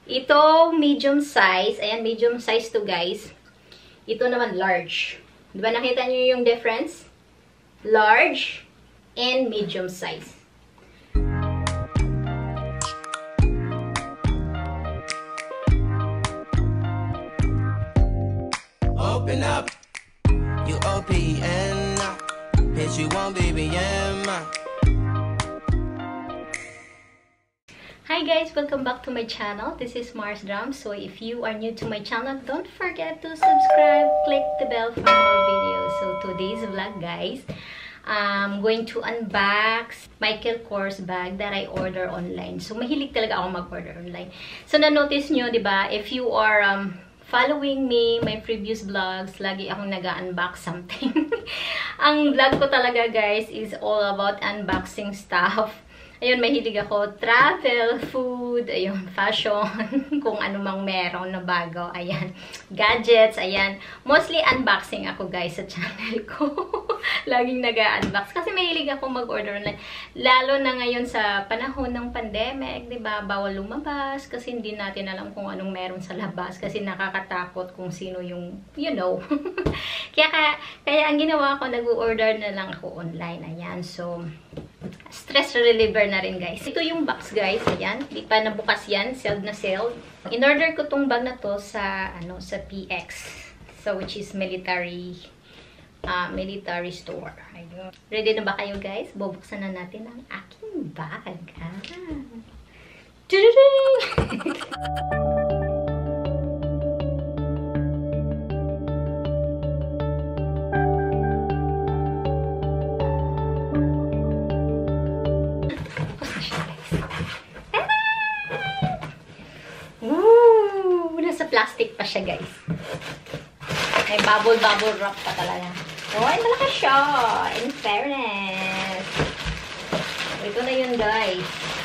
Ito, medium size. Ayan, medium size to guys. Ito naman, large. Diba nakita nyo yung difference? Large and medium size. Open up, you OPN, bitch you want BBM. Hi guys, welcome back to my channel. This is Mars Drums. So if you are new to my channel, don't forget to subscribe, click the bell for more videos. So today's vlog guys, I'm going to unbox Michael Kors bag that I order online. So mahilig talaga ako mag-order online. So na-notice nyo, diba, if you are following me, my previous vlogs, lagi akong nag-unbox something. Ang vlog ko talaga guys is all about unboxing stuff. Ayun, mahilig ako. Travel, food, ayun, fashion, kung ano mang meron na bago. Ayan, gadgets, ayan. Mostly unboxing ako guys sa channel ko. Laging nag-unbox. Kasi mahilig ako mag-order online. Lalo na ngayon sa panahon ng pandemic, diba? Bawal lumabas kasi hindi natin alam kung anong meron sa labas. Kasi nakakatakot kung sino yung, you know. kaya ang ginawa ko, nag-order na lang ako online. Ayan, so stress reliever na rin guys. Ito yung box guys, ayan. Di pa nabukas yan, sealed na sealed. In-order ko tong bag na to sa sa PX. So which is military store. Ayun. Ready na ba kayo guys? Bubuksan na natin ang aking bag. Nasa plastic pa siya guys. May bubble wrap pa talaga. Oh, ay malaki siya. In fairness. Ito na yun guys.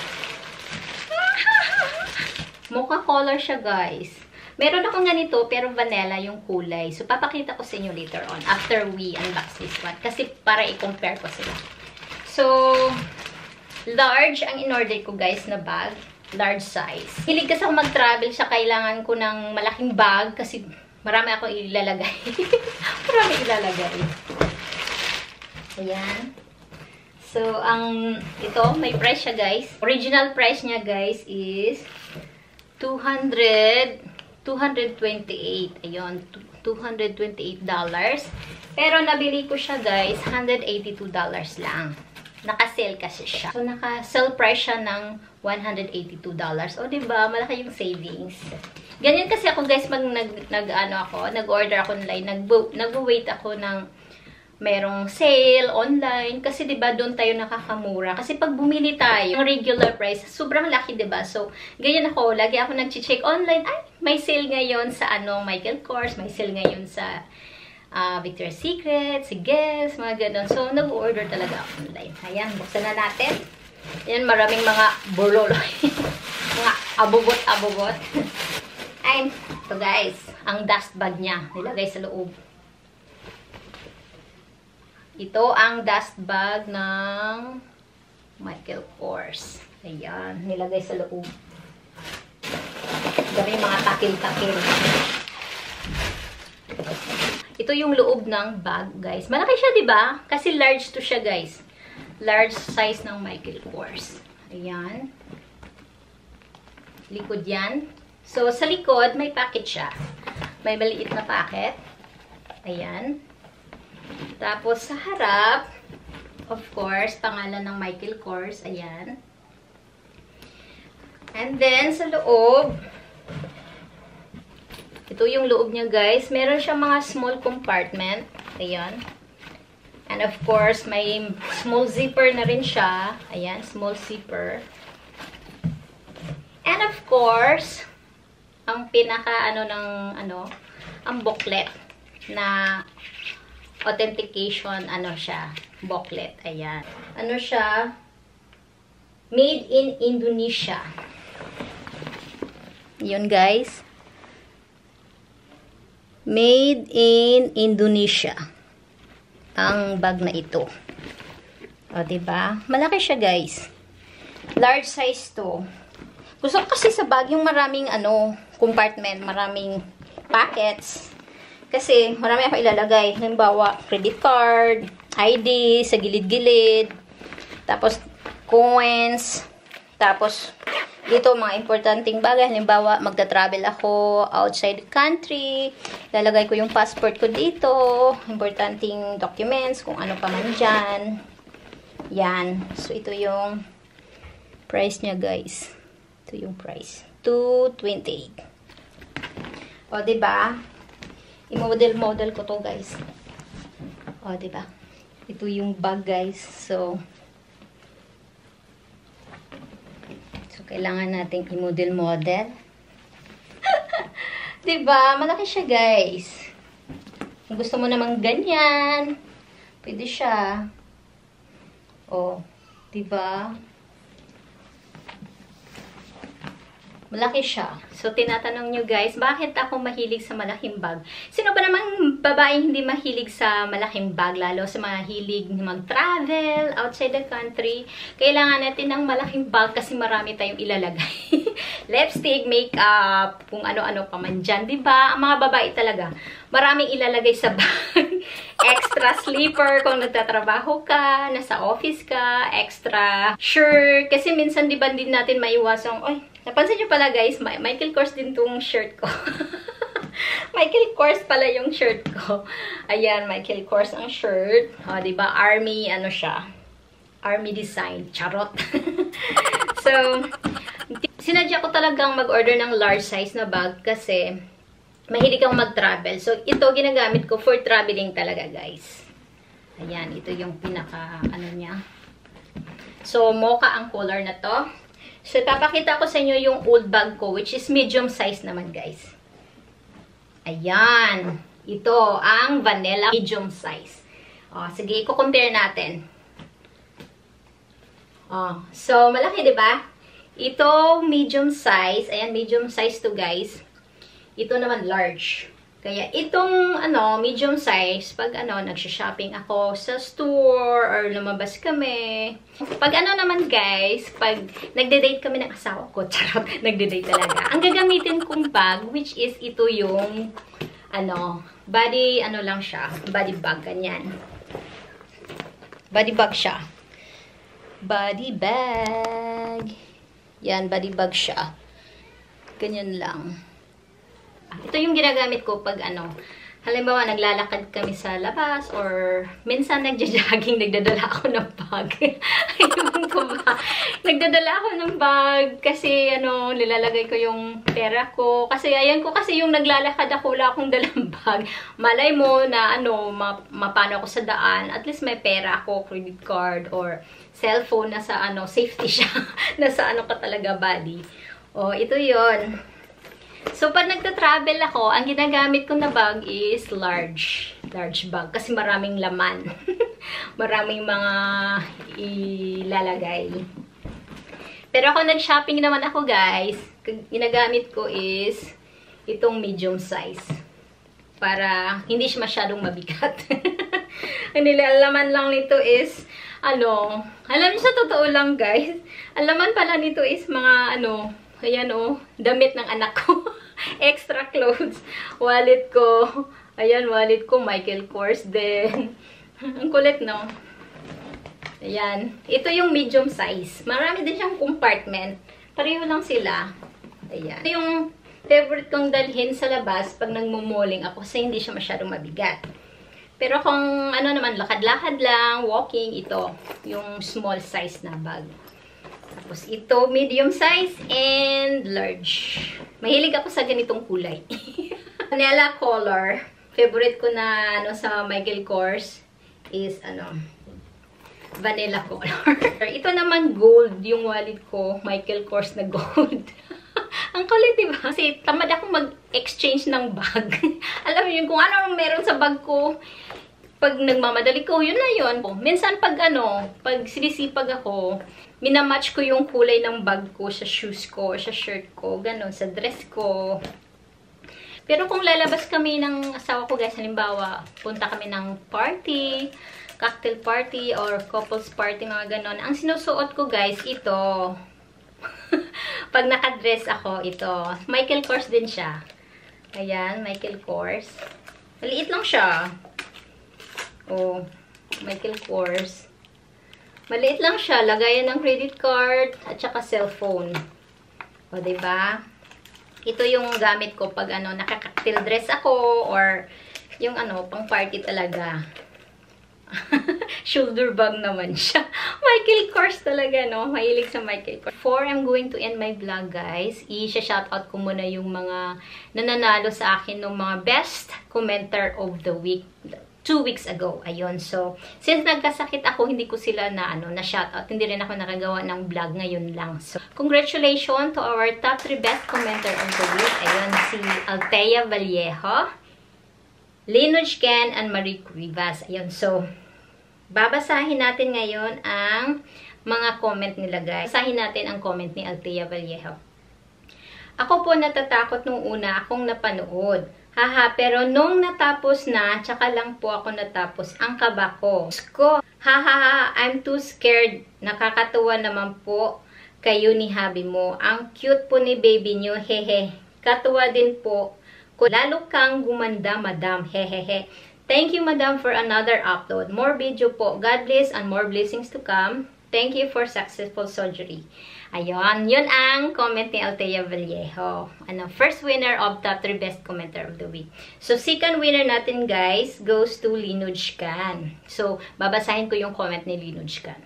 Mocha color siya guys. Meron akong ganito pero vanilla yung kulay. So papakita ko sa inyo later on after we unbox this one. Kasi para i-compare ko sila. So, large ang in-order ko guys na bag. Large size. Hilig kasi ako mag-travel siya. Kailangan ko ng malaking bag kasi marami ako ilalagay. Marami ilalagay. Ayan. So, ito, may price siya guys. Original price niya guys is $228. Ayun, $228. Pero nabili ko siya guys, $182 lang. Naka-sale kasi siya. So, naka-sale price siya ng $182. O, diba? Malaki yung savings. Ganyan kasi ako, guys, nag-order ako online. Nag-wait ako ng merong sale online. Kasi, diba, doon tayo nakakamura. Kasi, pag bumili tayo, yung regular price, sobrang laki, diba? So, ganyan ako. Lagi ako nag-check online. Ay, may sale ngayon sa, Michael Kors. May sale ngayon sa Victoria's Secret, si Guess, mga ganun. So, nag-order talaga ako online. Ayan, buksan na natin. Ayan, maraming mga burloloy. Mga abugot-abugot. Ay, ito guys, ang dust bag niya. Nilagay sa loob. Ito ang dust bag ng Michael Kors. Ayan, nilagay sa loob. Dami mga takil-takil. Ito yung loob ng bag, guys. Malaki siya, diba? Kasi large to siya, guys. Large size ng Michael Kors. Ayan. Likod yan. So, sa likod, may packet siya. May maliit na packet. Ayan. Tapos, sa harap, of course, pangalan ng Michael Kors. Ayan. And then, sa loob, ito yung loob niya guys. Meron siyang mga small compartment. Ayan. And of course, may small zipper na rin siya. Ayan, small zipper. And of course, ang pinaka ang booklet na authentication, siya, booklet. Ayan. Siya, made in Indonesia. Yun guys. Made in Indonesia. Ang bag na ito. O, diba? Malaki siya, guys. Large size to. Gusto ko kasi sa bag yung maraming compartment, maraming pockets. Kasi marami ako ilalagay. Halimbawa, credit card, ID sa gilid-gilid, tapos coins, tapos dito mga importanteng bagay. Halimbawa, magta-travel ako outside the country, lalagay ko yung passport ko dito, importanteng documents, kung ano pa man dyan. Yan. So, ito yung price niya, guys. Ito yung price. $228. O, diba? I-model ko to, guys. O, diba? Ito yung bag, guys. So, kailangan nating i-model. Diba? Malaki siya, guys. Kung gusto mo namang ganyan, pwede siya. O, diba? Malaki siya. So, tinatanong nyo guys, bakit ako mahilig sa malaking bag? Sino ba namang babaeng hindi mahilig sa malaking bag? Lalo sa mga hilig mag-travel outside the country. Kailangan natin ng malaking bag kasi marami tayong ilalagay. Lipstick, makeup, kung ano-ano pa man dyan. Diba? Ang mga babae talaga, maraming ilalagay sa bag. Extra slipper kung nagtatrabaho ka, nasa office ka, extra shirt. Kasi minsan diba din natin maiwasang, oy, napansin nyo pala guys, Michael Kors din tong shirt ko. Michael Kors pala yung shirt ko. Ayan, Michael Kors ang shirt. O, diba? Army, ano siya? Army design. Charot. So, sinadya ko talagang mag-order ng large size na bag kasi mahilig akong mag-travel. So, ito ginagamit ko for traveling talaga, guys. Ayan, ito yung pinaka, niya. So, mocha ang color na to. So, papakita ko sa inyo yung old bag ko, which is medium size naman, guys. Ayan. Ito, ang vanilla medium size. O, sige, i-compare natin. O, so, malaki, diba? Ito, medium size. Ayan, medium size to, guys. Ito naman large. Kaya itong medium size, pag nagsha-shopping ako sa store or lumabas kami. Pag naman guys, pag nagde-date kami ng asawa ko, charot, nagde-date talaga. Ang gagamitin kong bag, which is ito yung body lang siya, body bag ganyan. Body bag siya. Body bag. Yan, body bag siya. Ganyan lang. Ito yung ginagamit ko pag halimbawa naglalakad kami sa labas or minsan nagja-jogging, nagdadala ako ng bag. Ayun ko ba? Nagdadala ako ng bag kasi nilalagay ko yung pera ko. Kasi ayan ko kasi yung naglalakad ako, wala akong dalang bag. Malay mo na mapano ako sa daan, at least may pera ako, credit card or cellphone na sa safety siya. Nasa ka talaga body. Oh, ito yon. So, pag nagta-travel ako, ang ginagamit ko na bag is large bag. Kasi maraming laman. Maraming mga ilalagay. Pero ako nag-shopping naman ako, guys. Ginagamit ko is itong medium size. Para hindi siya masyadong mabigat. Ang nilalaman lang nito is, alam niyo sa totoo lang, guys. Ang laman pala nito is mga, ayan damit ng anak ko. Extra clothes. Wallet ko. Ayan, wallet ko. Michael Kors din. Ang kulit, no? Ayan. Ito yung medium size. Marami din siyang compartment. Pareho lang sila. Ayan. Ito yung favorite kong dalhin sa labas pag nagmumoling ako kasi hindi siya masyadong mabigat. Pero kung naman, lakad-lakad lang, walking, ito. Yung small size na bag. Tapos ito, medium size and large. Mahilig ako sa ganitong kulay. Vanilla color. Favorite ko na sa Michael Kors is vanilla color. Ito naman gold yung wallet ko. Michael Kors na gold. Ang kulit, diba? Kasi tamad ako mag-exchange ng bag. Alam mo yun, kung ano meron sa bag ko, pag nagmamadali ko, yun na yun. Minsan pag pag sinisipag ako, minamatch ko yung kulay ng bag ko sa shoes ko, sa shirt ko, ganun, sa dress ko. Pero kung lalabas kami ng asawa ko, guys, halimbawa, punta kami ng party, cocktail party, or couples party, mga ganun. Ang sinusuot ko, guys, ito. Pag nakadress ako, ito. Michael Kors din siya. Ayan, Michael Kors. Maliit lang siya. Oh, Michael Kors. Maliit lang siya. Lagayan ng credit card at saka cellphone. O, diba? Ito yung gamit ko pag nakaka-cocktail dress ako or yung pang party talaga. Shoulder bag naman siya. Michael Kors talaga, no? Mahilig sa Michael Kors. Before I'm going to end my vlog, guys, i-shoutout ko muna yung mga nananalo sa akin ng mga best commenter of the week 2 weeks ago. Ayun. So, since nagkasakit ako, hindi ko sila na shoutout. Hindi rin ako nakagawa ng vlog ngayon lang. So, congratulations to our top 3 best commenter of the week. Ayun, si Althea Vallejo, Linuj Ken, and Marie Cuevas. Ayun. So, babasahin natin ngayon ang mga comment nila, guys. Babasahin natin ang comment ni Althea Vallejo. Ako po natatakot nung una akong napanood. Haha, pero nung natapos na, tsaka lang po ako natapos ang kaba ko. Haha, I'm too scared. Nakakatuwa naman po kayo ni habi mo. Ang cute po ni baby nyo, hehe. Katuwa din po. Lalo kang gumanda, madam. Hehehe. Thank you, madam, for another upload. More video po. God bless and more blessings to come. Thank you for successful surgery. Ayun. Yun ang comment ni Althea Vallejo. First winner of top 3 best commenter of the week. So, second winner natin, guys, goes to Linuj Ken. So, babasahin ko yung comment ni Linuj Ken.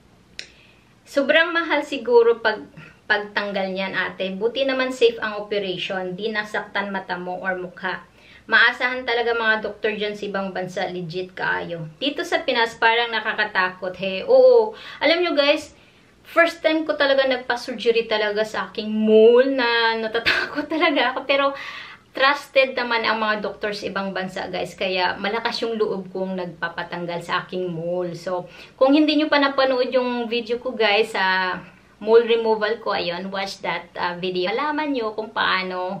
Sobrang mahal siguro pagtanggal niyan, ate. Buti naman safe ang operation. Di nasaktan mata mo or mukha. Maasahan talaga mga doktor dyan sa ibang bansa. Legit kaayo. Dito sa Pinas, parang nakakatakot. He, oo. Alam nyo, guys, first time ko talaga nagpa-surgery talaga sa aking mole na natatakot talaga ako. Pero, trusted naman ang mga doktor sa ibang bansa, guys. Kaya, malakas yung loob kong nagpapatanggal sa aking mole. So, kung hindi nyo pa napanood yung video ko, guys, sa mole removal ko, ayun, watch that video. Malaman nyo kung paano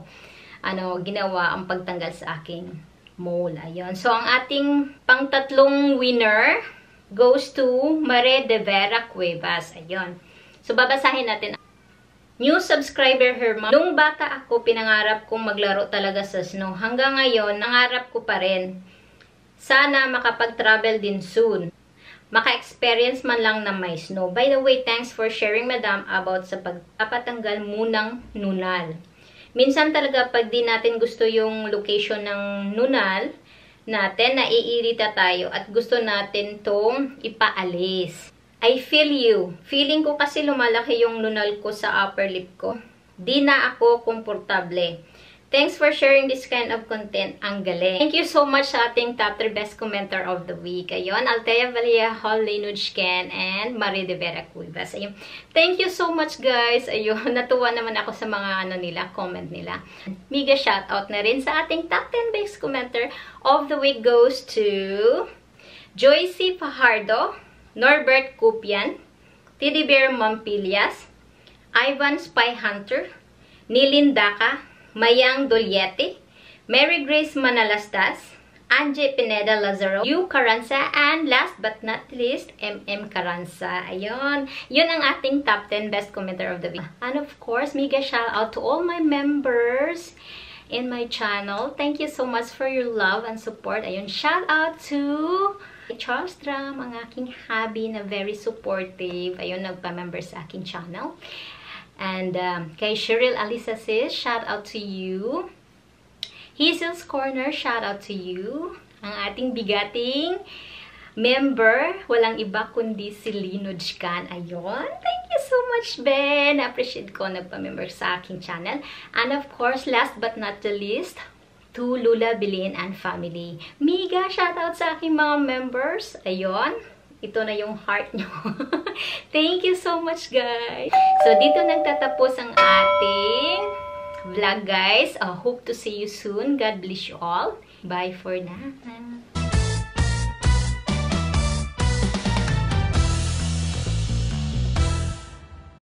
ginawa ang pagtanggal sa aking mole. Ayun. So, ang ating pang-tatlong winner goes to Marie de Vera Cuevas. Ayun. So, babasahin natin. New subscriber Herman. Nung bata ako, pinangarap kong maglaro talaga sa snow. Hanggang ngayon, nangarap ko pa rin. Sana makapag-travel din soon. Maka-experience man lang na may snow. By the way, thanks for sharing, madam, about sa pagpapatanggal munang nunal. Minsan talaga, pag di natin gusto yung location ng nunal natin, naiirita tayo at gusto natin tong ipaalis. I feel you. Feeling ko kasi lumalaki yung nunal ko sa upper lip ko. Di na ako komportable. Thanks for sharing this kind of content. Ang galing. Thank you so much sa ating top 3 best commenter of the week. Ayun, Althea Vallejo, Linuj Ken, and Marie de Vera Cuevas. Ayun. Thank you so much, guys. Ayun, natuwa naman ako sa mga comment nila. Mega shoutout na rin sa ating top 10 best commenter of the week goes to Joycey Fajardo, Norbert Kupian, Teddy Bear Mampilias, Ivan Spy Hunter, Nilin Daka, Mayang Dolyete, Mary Grace Manalastas, Anje Pineda Lazaro, Yu Caranza, and last but not least, MM Caranza. Ayun. Yun ang ating top 10 best commenter of the week. And of course, mega shout out to all my members in my channel. Thank you so much for your love and support. Ayun, shout out to Charles Dram, ang aking hubby na very supportive. Ayun, nagpa-member sa aking channel. And kay Cheryl Alisa Sis, shout out to you. Hazel's Corner, shout out to you. Ang ating bigating member, walang iba kundi si Linuj Ken. Ayun. Thank you so much, Ben. Appreciate ko nagpa-member sa aking channel. And of course, last but not the least, to Lula Bilin and family. Mega shout out sa aking mga members. Ayun. Ito na yung heart nyo. Thank you so much, guys. So, dito nagtatapos ang ating vlog, guys. Hope to see you soon. God bless you all. Bye for now.